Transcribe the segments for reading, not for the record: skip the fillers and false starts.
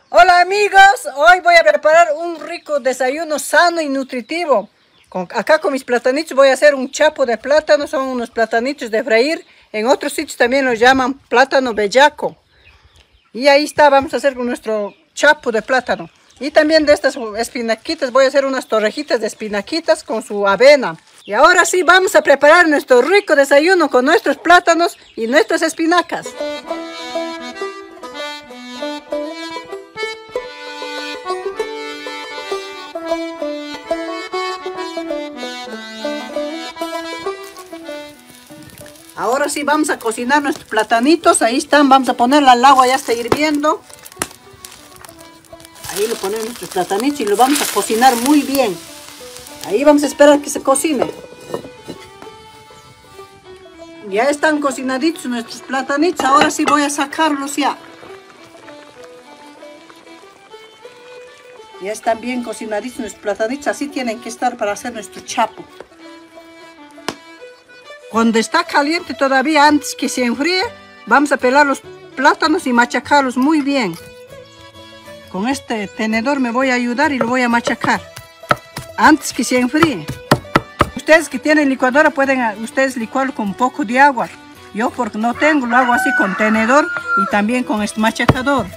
Hola amigos, hoy voy a preparar un rico desayuno sano y nutritivo. Acá con mis platanitos voy a hacer un chapo de plátano, son unos platanitos de freír. En otros sitios también los llaman plátano bellaco. Y ahí está, vamos a hacer nuestro chapo de plátano. Y también de estas espinaquitas voy a hacer unas torrejitas de espinaquitas con su avena. Y ahora sí vamos a preparar nuestro rico desayuno con nuestros plátanos y nuestras espinacas. Ahora sí vamos a cocinar nuestros platanitos, ahí están, vamos a ponerla al agua, ya está hirviendo. Ahí lo ponemos nuestros platanitos y lo vamos a cocinar muy bien. Ahí vamos a esperar que se cocine. Ya están cocinaditos nuestros platanitos, ahora sí voy a sacarlos ya. Ya están bien cocinaditos nuestros platanitos, así tienen que estar para hacer nuestro chapo. Cuando está caliente todavía, antes que se enfríe, vamos a pelar los plátanos y machacarlos muy bien. Con este tenedor me voy a ayudar y lo voy a machacar antes que se enfríe. Ustedes que tienen licuadora pueden ustedes licuarlo con un poco de agua. Yo porque no tengo, lo hago así con tenedor y también con este machacador.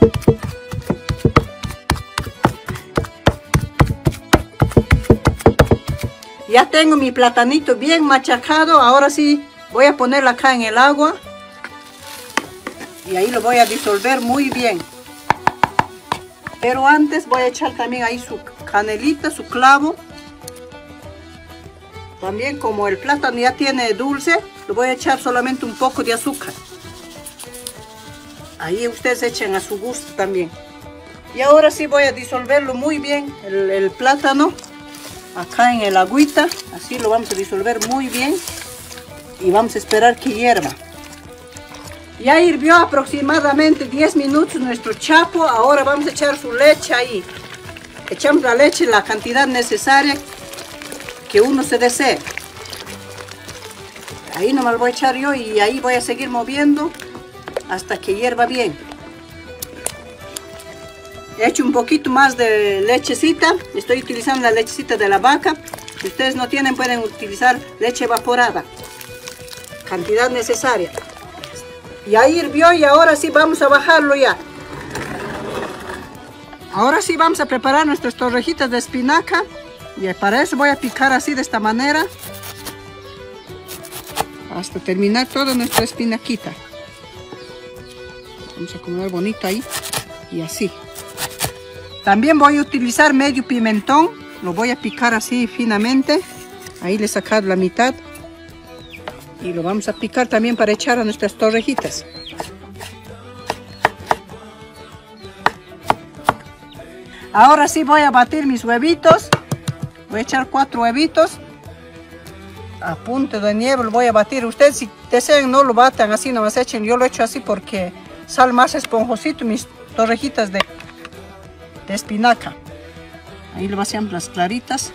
Ya tengo mi platanito bien machacado, ahora sí voy a ponerlo acá en el agua y ahí lo voy a disolver muy bien. Pero antes voy a echar también ahí su canelita, su clavo. También como el plátano ya tiene dulce, lo voy a echar solamente un poco de azúcar. Ahí ustedes echen a su gusto también. Y ahora sí voy a disolverlo muy bien, el plátano. Acá en el agüita, así lo vamos a disolver muy bien y vamos a esperar que hierva. Ya hirvió aproximadamente 10 minutos nuestro chapo, ahora vamos a echar su leche ahí. Echamos la leche la cantidad necesaria que uno se desee. Ahí nomás lo voy a echar yo y ahí voy a seguir moviendo hasta que hierva bien. He hecho un poquito más de lechecita, estoy utilizando la lechecita de la vaca. Si ustedes no tienen, pueden utilizar leche evaporada, cantidad necesaria. Ya hirvió y ahora sí vamos a bajarlo ya. Ahora sí vamos a preparar nuestras torrejitas de espinaca. Y para eso voy a picar así de esta manera, hasta terminar toda nuestra espinaquita. Vamos a acomodar bonito ahí y así. También voy a utilizar medio pimentón, lo voy a picar así finamente. Ahí le he sacado la mitad y lo vamos a picar también para echar a nuestras torrejitas. Ahora sí voy a batir mis huevitos. Voy a echar 4 huevitos a punto de nieve, lo voy a batir. Ustedes si desean no lo batan así, nomás echen. Yo lo he hecho así porque sale más esponjosito mis torrejitas de espinaca. Ahí le vaciamos las claritas.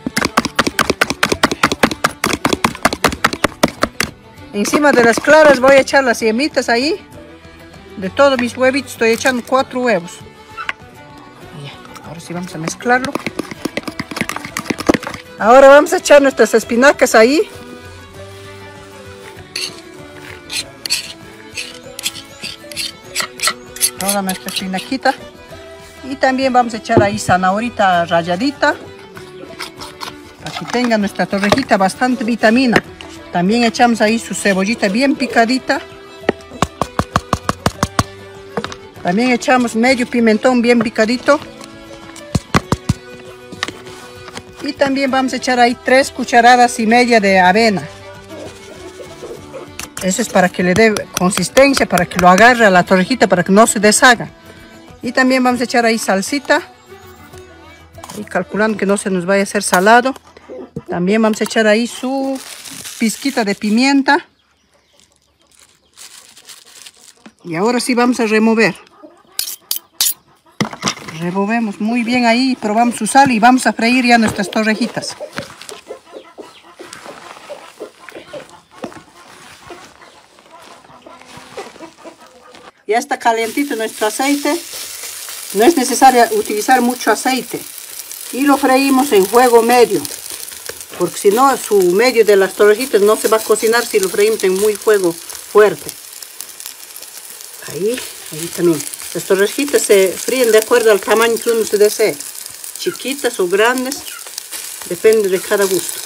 Encima de las claras voy a echar las yemitas ahí. De todos mis huevitos estoy echando 4 huevos. Ya, ahora sí vamos a mezclarlo. Ahora vamos a echar nuestras espinacas ahí. Toda nuestra espinaquita. Y también vamos a echar ahí zanahorita ralladita, para que tenga nuestra torrejita bastante vitamina. También echamos ahí su cebollita bien picadita. También echamos medio pimentón bien picadito. Y también vamos a echar ahí 3 cucharadas y media de avena. Eso es para que le dé consistencia, para que lo agarre a la torrejita, para que no se deshaga. Y también vamos a echar ahí salsita, y calculando que no se nos vaya a hacer salado. También vamos a echar ahí su pizquita de pimienta. Y ahora sí vamos a remover. Removemos muy bien ahí, probamos su sal y vamos a freír ya nuestras torrejitas. Ya está calientito nuestro aceite. No es necesario utilizar mucho aceite. Y lo freímos en fuego medio. Porque si no, su medio de las torrejitas no se va a cocinar si lo freímos en muy fuego fuerte. Ahí también. Las torrejitas se fríen de acuerdo al tamaño que uno se desee. Chiquitas o grandes, depende de cada gusto.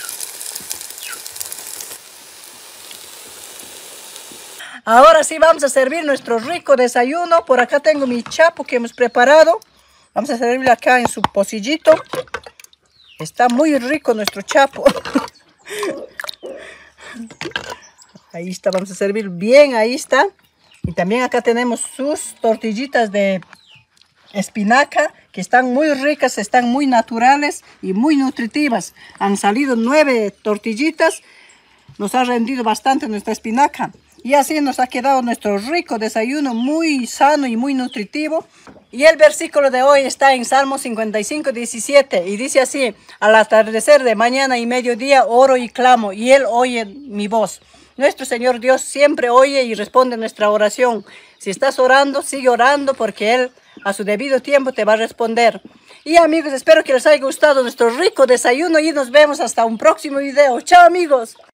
Ahora sí vamos a servir nuestro rico desayuno. Por acá tengo mi chapo que hemos preparado. Vamos a servirlo acá en su pocillito. Está muy rico nuestro chapo. Ahí está, vamos a servir bien, ahí está. Y también acá tenemos sus tortillitas de espinaca, que están muy ricas, están muy naturales y muy nutritivas. Han salido 9 tortillitas. Nos ha rendido bastante nuestra espinaca. Y así nos ha quedado nuestro rico desayuno, muy sano y muy nutritivo. Y el versículo de hoy está en Salmo 55, 17. Y dice así: al atardecer de mañana y mediodía oro y clamo, y Él oye mi voz. Nuestro Señor Dios siempre oye y responde nuestra oración. Si estás orando, sigue orando, porque Él a su debido tiempo te va a responder. Y amigos, espero que les haya gustado nuestro rico desayuno y nos vemos hasta un próximo video. ¡Chao, amigos!